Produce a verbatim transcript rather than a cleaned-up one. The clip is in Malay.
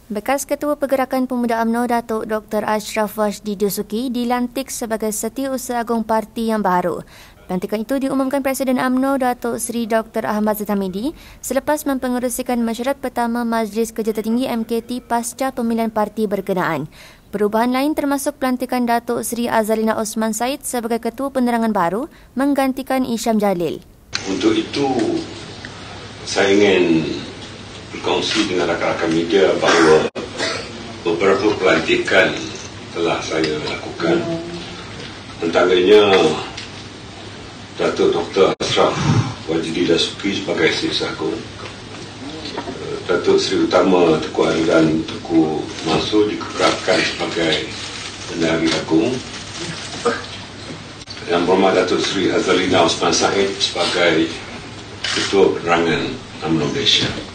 Bekas Ketua Pergerakan Pemuda UMNO Datuk Doktor Ashraf Wajdi Dusuki dilantik sebagai Setiausaha Agung Parti yang baru. Pelantikan itu diumumkan Presiden UMNO Datuk Seri Doktor Ahmad Zahid Hamidi selepas mempengerusikan mesyuarat pertama Majlis Kerja Tertinggi M K T pasca pemilihan parti berkenaan. Perubahan lain termasuk pelantikan Datuk Seri Azalina Osman Said sebagai Ketua Penerangan baru menggantikan Isham Jalil. Untuk itu, saya ingin berkongsi dengan rakan-rakan media bahawa beberapa pelantikan telah saya lakukan. Antaranya Datuk Doktor Ashraf Wajdi Dusuki sebagai Setiausaha Agung, Datuk Seri Utama Tengku Aliran Tengku Mansur dikekalkan sebagai Pendahari Agung, Yang Berhormat Datuk Seri Azalina Osman Said sebagai Ketua Penerangan UMNO Malaysia.